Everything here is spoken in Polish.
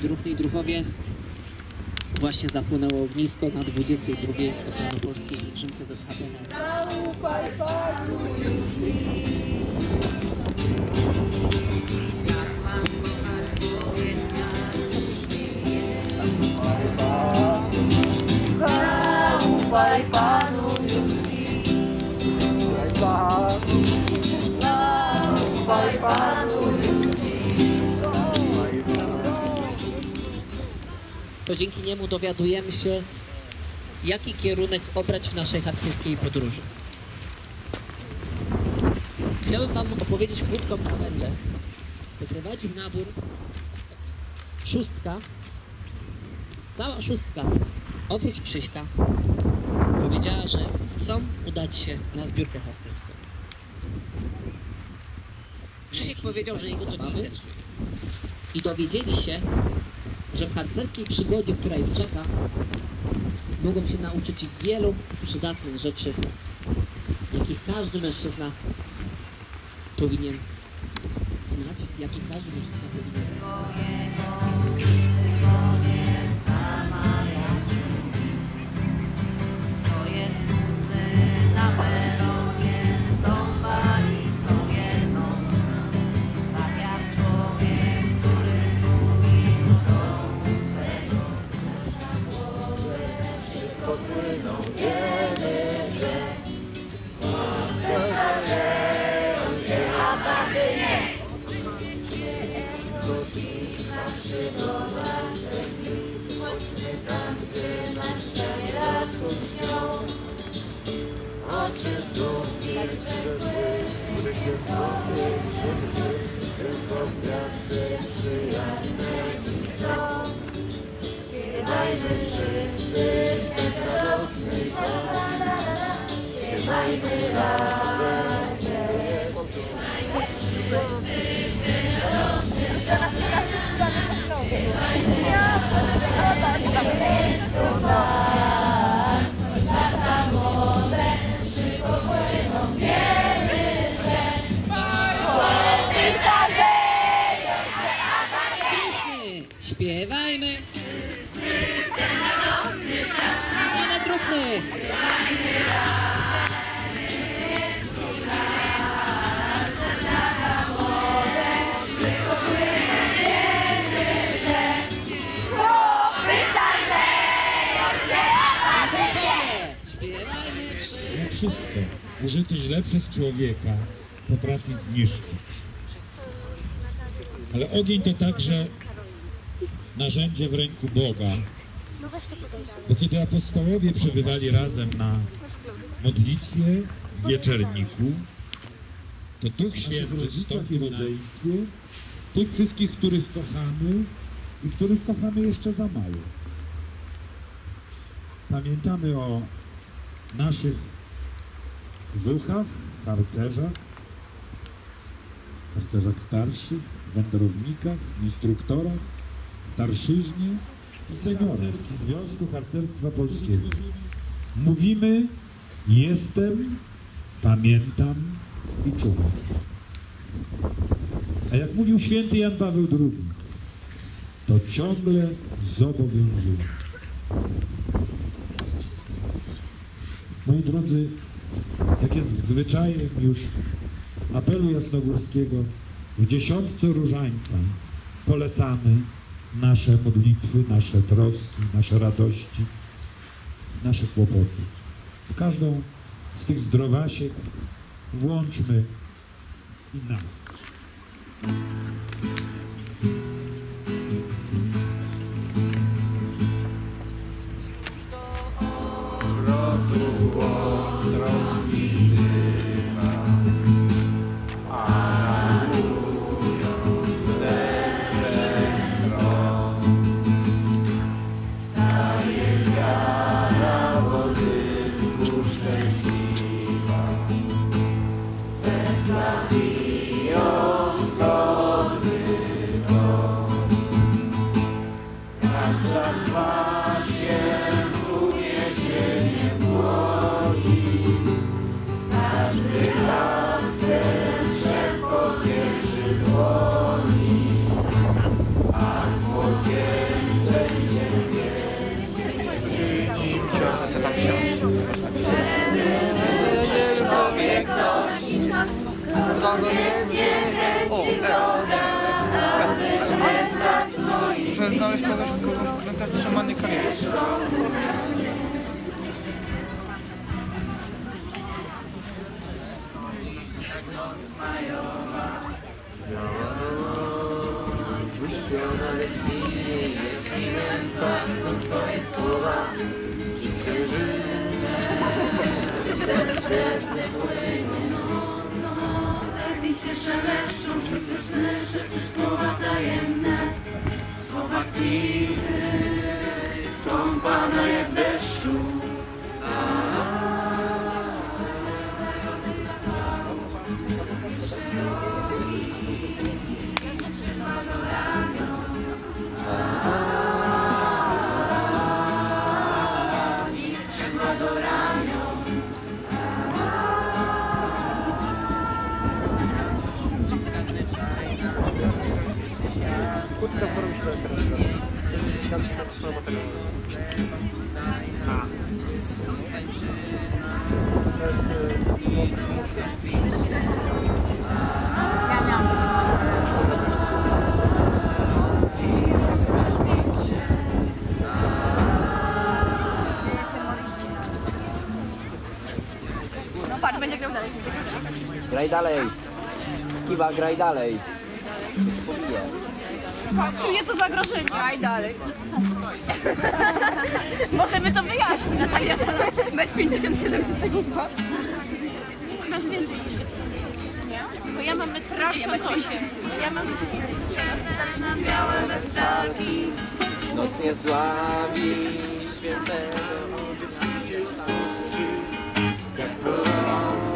Druhny i Druhowie właśnie zapłonęło ognisko na 22. Oceanopolskiej pielgrzymce ZHP. Zaufaj Panu już jak mam kochać, powiedz zaufaj Panu już zaufaj Panu już. To dzięki niemu dowiadujemy się, jaki kierunek obrać w naszej harcerskiej podróży. Chciałbym wam opowiedzieć krótką legendę. Doprowadził nabór szóstka, cała szóstka, oprócz Krzyśka, powiedziała, że chcą udać się na zbiórkę harcerską. Krzysiek powiedział, że jego to nie interesuje. I dowiedzieli się, że w harcerskiej przygodzie, która ich czeka, mogą się nauczyć wielu przydatnych rzeczy, jakich każdy mężczyzna powinien znać, jakich każdy mężczyzna powinien. Śpiewajmy! Same Druhny! Wszystko użyte źle przez człowieka potrafi zniszczyć. Ale ogień to także narzędzie w ręku Boga. Bo kiedy apostołowie przebywali razem na modlitwie w wieczerniku, to Duch Święty wstąpił w rodzeństwie tych wszystkich, których kochamy i których kochamy jeszcze za mało. Pamiętamy o naszych zuchach, harcerzach starszych, wędrownikach, instruktorach, starszyźnie i seniorach Związku Harcerstwa Polskiego. Mówimy: jestem, pamiętam i czuwam. A jak mówił święty Jan Paweł II, to ciągle zobowiązuje. Moi drodzy, jak jest zwyczajem już apelu jasnogórskiego, w dziesiątce różańca polecamy nasze modlitwy, nasze troski, nasze radości, nasze kłopoty. W każdą z tych zdrowasiek włączmy i nas. Zabiją znaleźć kogoś, kogo wkręca w trzymanie kariery. Liście szeleszczą, przepyszne rzeczy, słowa tajemne, słowa ciche, są Pana jak w deszczu. I skrzydła do ramion. Kurczę, to robisz teraz. No patrz, będzie grał dalej. Graj dalej. Kiwa, graj dalej. Pobiję. Czuję to zagrożenie. Graj dalej. Możemy to wyjaśnić. A ja teraz 1,57 m z tego chyba. Masz więcej niż nie? Bo ja mam 1,58 m. Ja mam Na białe westarki. Noc nie zdławi świętego. Jak